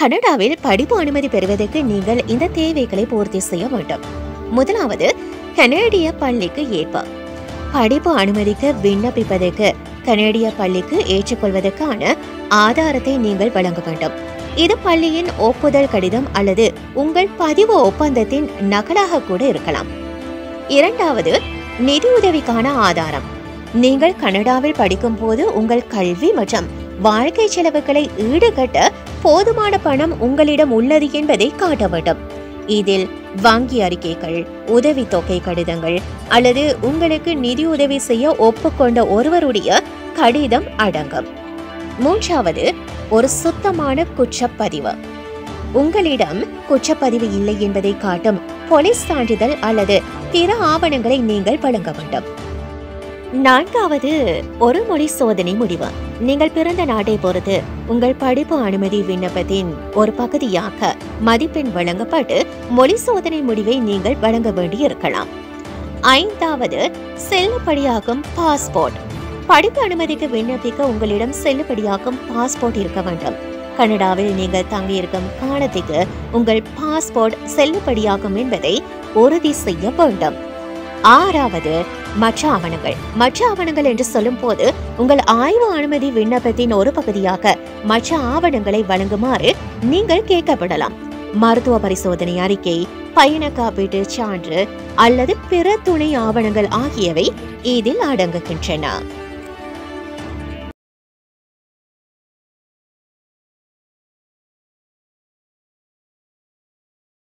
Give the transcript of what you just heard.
கனடாவில் படிப்பு அனுமதி பெறுவதற்கு நீங்கள் இந்த தேவைகளை பூர்த்தி செய்ய வேண்டும். முதலாவது, கனேடிய பள்ளிக்கு ஏற்ப படிப்பு அனுமதிக்க விண்ணப்பிப்பதற்கு கனேடிய பள்ளிக்கு ஏற்றுக்கொள்வதற்கான ஆதாரத்தை நீங்கள் வழங்க வேண்டும். இது பள்ளியின் ஒப்புதல் கடிதம் அல்லது உங்கள் பதிவு ஒப்பந்தத்தின் நகலாக கூட இருக்கலாம். இரண்டாவது, நிதியுதவிக்கான ஆதாரம். நீங்கள் கனடாவில் படிக்கும் போது உங்கள் கல்வி மற்றும் வாழ்க்கை செலவுகளை ஈடுகட்ட போதுமான பணம் உங்களிடம் உள்ளது என்பதை காட்ட வேண்டும். இதில் வங்கி அறிக்கைகள், உதவித்தொகை கடிதங்கள் அல்லது உங்களுக்கு நிதியுதவி செய்ய ஒப்புக்கொண்ட ஒருவருடைய கடிதம் அடங்கும். மூன்றாவது, ஒரு சுத்தமான குற்றப்பதிவு. உங்களிடம் குற்றப்பதிவு இல்லை என்பதை காட்டும் போலீஸ் சான்றிதழ் அல்லது பிற ஆவணங்களை நீங்கள் வழங்க வேண்டும். நான்காவது, ஒரு மொழி சோதனை முடிவு. நீங்கள் பிறந்த நாட்டை பொறுத்து உங்கள் படிப்பு அனுமதி விண்ணப்பத்தின் ஒரு பகுதியாக மதிப்பெண் வழங்கப்பட்டு மொழி சோதனை முடிவை நீங்கள் வழங்க வேண்டி இருக்கலாம். ஐந்தாவது, செல்லுபடியாகும் பாஸ்போர்ட். படிப்பு அனுமதிக்கு விண்ணப்பிக்க உங்களிடம் செல்லுபடியாகும் பாஸ்போர்ட் இருக்க வேண்டும். கனடாவில் நீங்கள் தங்கியிருக்கும் காலத்துக்கு உங்கள் பாஸ்போர்ட் செல்லுபடியாகும் என்பதை உறுதி செய்ய வேண்டும். ஆறாவது, மற்ற ஆவணங்கள். மற்ற ஆவணங்கள் என்று சொல்லும் போது உங்கள் ஆய்வு அனுமதி விண்ணப்பத்தின் ஒரு பகுதியாக மற்ற ஆவணங்களை வழங்குமாறு நீங்கள் கேட்கப்படலாம். மருத்துவ பரிசோதனை அறிக்கை, பயண காப்பீட்டு சான்று அல்லது பிற துணை ஆவணங்கள் ஆகியவை இதில் அடங்குகின்றன.